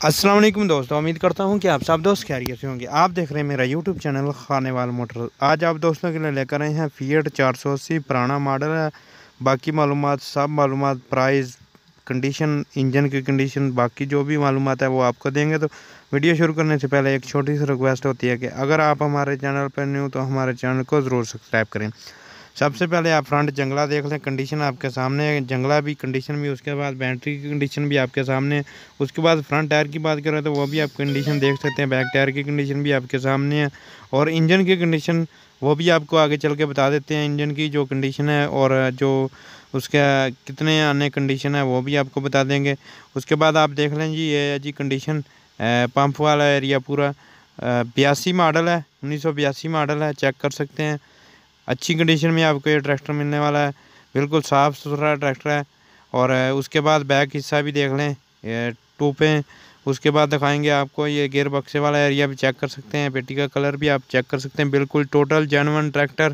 अस्सलाम वालेकुम दोस्तों, उम्मीद करता हूं कि आप सब दोस्त खैरियत से होंगे। आप देख रहे हैं मेरा यूट्यूब चैनल खानेवाल मोटर। आज आप दोस्तों के लिए लेकर आए हैं फिएट 480 पुराना मॉडल है। बाकी मालूमात सब मालूमात प्राइस कंडीशन इंजन की कंडीशन बाकी जो भी मालूमात है वो आपको देंगे। तो वीडियो शुरू करने से पहले एक छोटी सी रिक्वेस्ट होती है कि अगर आप हमारे चैनल पर न्यू तो हमारे चैनल को ज़रूर सब्सक्राइब करें। सबसे पहले आप फ्रंट जंगला देख लें, कंडीशन आपके सामने है, जंगला भी कंडीशन भी, उसके बाद बैटरी की कंडीशन भी आपके सामने है। उसके बाद फ्रंट टायर की बात करें तो वो भी आप कंडीशन देख सकते हैं, बैक टायर की कंडीशन भी आपके सामने है। और इंजन की कंडीशन वो भी आपको आगे चल के बता देते हैं, इंजन की जो कंडीशन है और जो उसका कितने आने कंडीशन है वो भी आपको बता देंगे। उसके बाद आप देख लें जी, ये है जी कंडीशन पंप वाला एरिया पूरा 82 मॉडल है, 1982 मॉडल है, चेक कर सकते हैं। अच्छी कंडीशन में आपको ये ट्रैक्टर मिलने वाला है, बिल्कुल साफ़ सुथरा ट्रैक्टर है। और उसके बाद बैक हिस्सा भी देख लें, ये टूपें। उसके बाद दिखाएंगे आपको ये गियर बक्से वाला एरिया भी चेक कर सकते हैं, पेटी का कलर भी आप चेक कर सकते हैं। बिल्कुल टोटल जेन्युइन ट्रैक्टर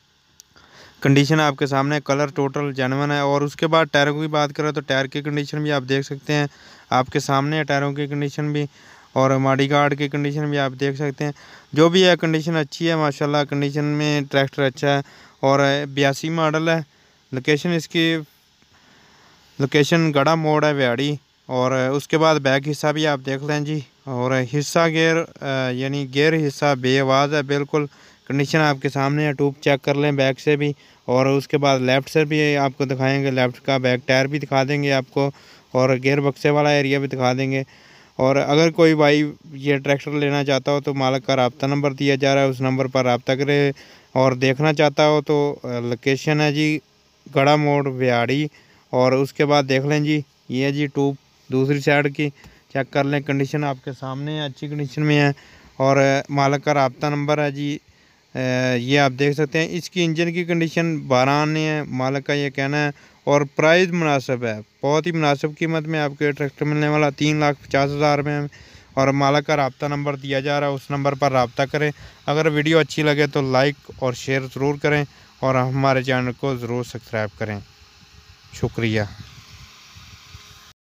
कंडीशन आपके सामने, कलर टोटल जेन्युइन है। और उसके बाद टायरों की बात करें तो टायर की कंडीशन भी आप देख सकते हैं, आपके सामने है टायरों की कंडीशन भी। और मॉडी गार्ड की कंडीशन भी आप देख सकते हैं। जो भी है कंडीशन अच्छी है माशाल्लाह, कंडीशन में ट्रैक्टर अच्छा है। और 82 मॉडल है। लोकेशन इसकी लोकेशन गड़ा मोड़ है व्याड़ी। और उसके बाद बैक हिस्सा भी आप देख लें जी। और हिस्सा गियर यानी गियर हिस्सा बेआवाज़ है बिल्कुल, कंडीशन आपके सामने है। ट्यूब चेक कर लें बैक से भी। और उसके बाद लेफ़्ट से भी आपको दिखाएंगे, लेफ़्ट का बैक टायर भी दिखा देंगे आपको, और गियर बक्से वाला एरिया भी दिखा देंगे। और अगर कोई भाई ये ट्रैक्टर लेना चाहता हो तो मालिक का रब्ता नंबर दिया जा रहा है, उस नंबर पर रब्ता करे। और देखना चाहता हो तो लोकेशन है जी गड़ा मोड़ व्याड़ी। और उसके बाद देख लें जी, ये है जी ट्यूब दूसरी साइड की, चेक कर लें, कंडीशन आपके सामने है, अच्छी कंडीशन में है। और मालिक का रब्ता नंबर है जी, ये आप देख सकते हैं। इसकी इंजन की कंडीशन 12 आने है, मालिक का ये कहना है। और प्राइस मुनासिब है, बहुत ही मुनासिब कीमत में आपको ये ट्रैक्टर मिलने वाला 3,50,000 में। और मालिक का रब्ता नंबर दिया जा रहा है, उस नंबर पर रब्ता करें। अगर वीडियो अच्छी लगे तो लाइक और शेयर ज़रूर करें, और हमारे चैनल को ज़रूर सब्सक्राइब करें। शुक्रिया।